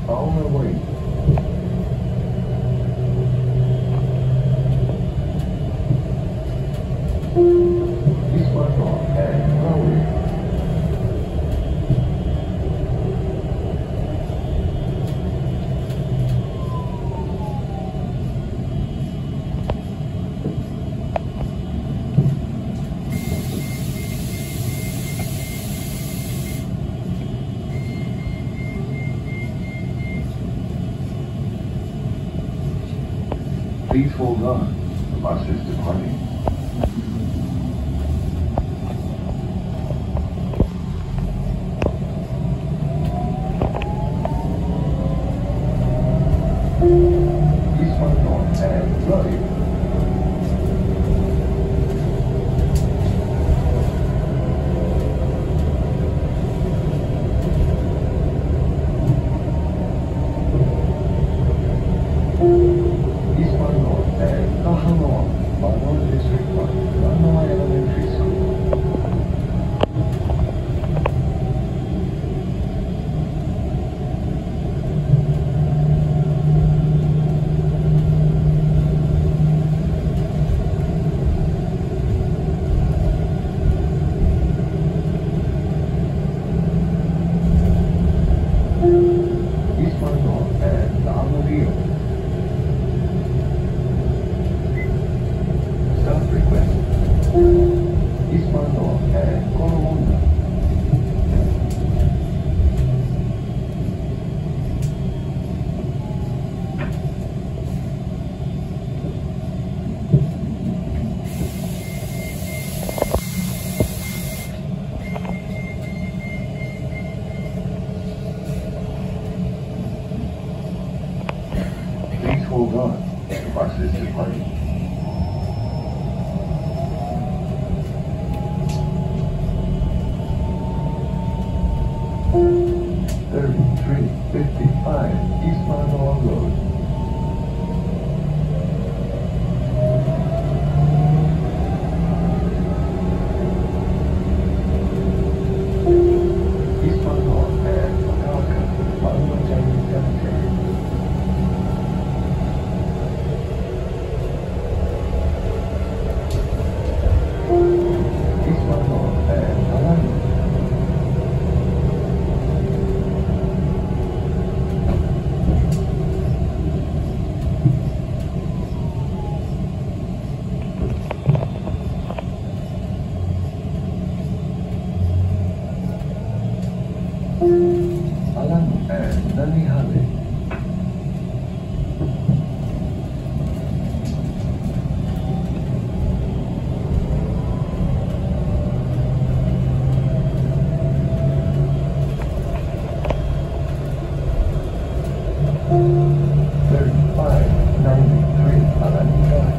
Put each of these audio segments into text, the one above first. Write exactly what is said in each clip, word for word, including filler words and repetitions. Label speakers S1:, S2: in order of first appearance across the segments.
S1: On the way. This Manoa and Manoa. Please hold on. The bus is departing. East Manoa and right. Manoa District Park, Manoa Elementary School. East Manoa and Manoa. Stop request. East Manoa and Manoa. Please hold on. The bus is departing. thirty-three fifty-five East Manoa Road. East Manoa and Manoa, Manoa Chinese Cemetery. East Manoa and Hawai'i. Alam and Nanihale. thirty-five ninety-three Alani Drive.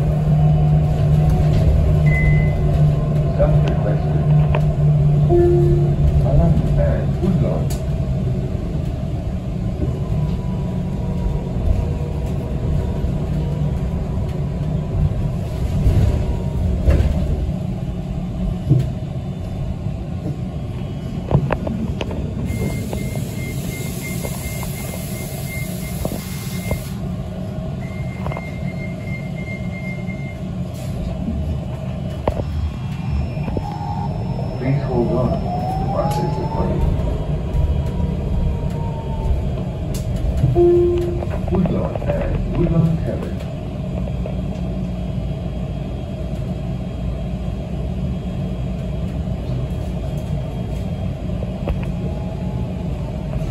S1: Stop requested. Alam and Woodlawn. Please hold on. The bus is departing. Woodlawn and Woodlawn Terrace.